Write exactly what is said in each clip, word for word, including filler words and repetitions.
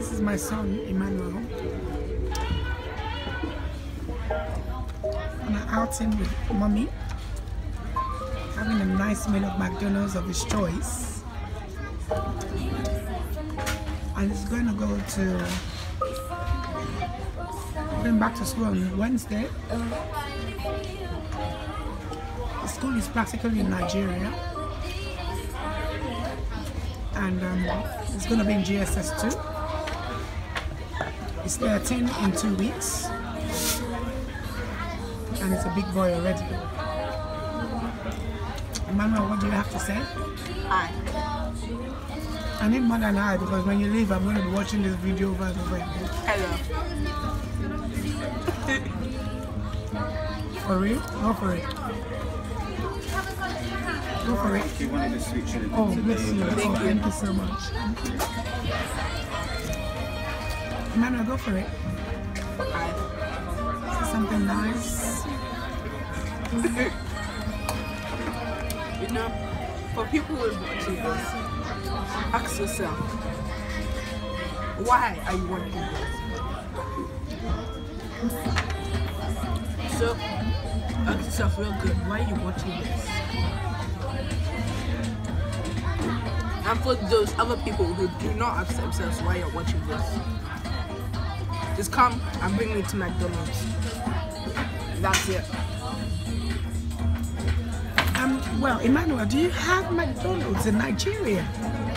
This is my son, Emmanuel. On an outing with mommy. Having a nice meal of McDonald's of his choice. And he's going to go to... going back to school on Wednesday. The school is practically in Nigeria. And um, it's going to be in G S S two. He's thirteen in two weeks. And he's a big boy already. Emmanuel, what do you have to say? Hi. I need more than hi because when you leave, I'm going to be watching this video over and over again. Hello. For real? Go for it. Go for it. You wanted to switch it. Oh, bless you. Thank oh, you. Thank you so much. Emmanuel, go for it. Hi. Say something nice. You know, for people who are watching this, ask yourself, why are you watching this? So, ask yourself real good, why are you watching this? And for those other people who do not ask themselves why you're watching this, just come and bring me to McDonald's. That's it. Um, well, Emmanuel, do you have McDonald's in Nigeria?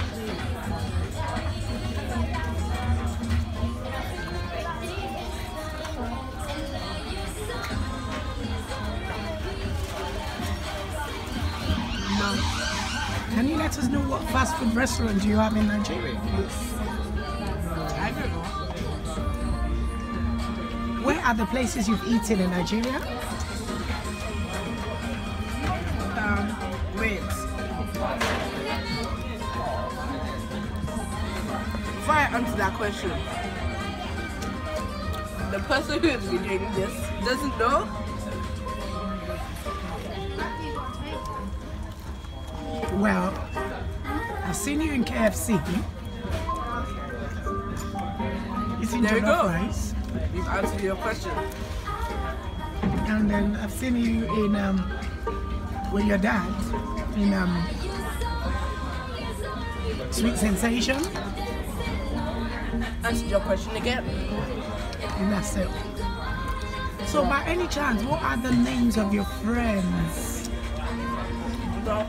No. Can you let us know what fast food restaurant do you have in Nigeria, please? I don't know. Where are the places you've eaten in Nigeria? Um, wait. Before I answer that question, the person who is videoing this doesn't know. Well, I've seen you in K F C. Eating There you jollof go. rice. You've answered your question. And then I've seen you in um with your dad in um Sweet Sensation. Answered your question again. And that's it. So by any chance, what are the names of your friends? No.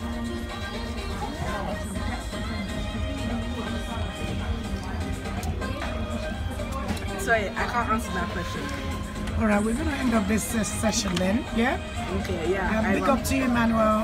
Sorry, I can't answer that question. Alright, we're gonna end up this uh, session then, yeah? Okay, yeah. Um, I big will. up to you, Emmanuel.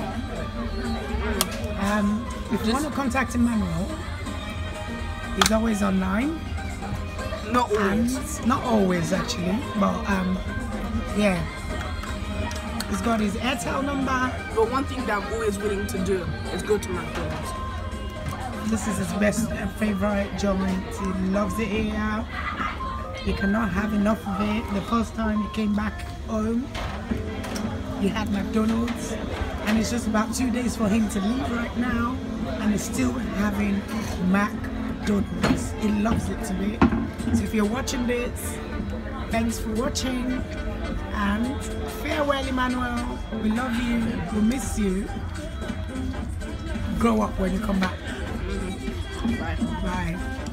Um, if you want to contact Emmanuel, he's always online. Not always. And not always actually, but um, yeah. He's got his Airtel number. But one thing that I'm always willing to do is go to McDonald's. This is his best uh, favorite joint. He loves it here. He cannot have enough of it. The first time he came back home, he had McDonald's, and it's just about two days for him to leave right now, and he's still having McDonald's. He loves it to be. So if you're watching this, thanks for watching, and farewell, Emmanuel. We love you. We miss you. Grow up when you come back. Bye. Bye.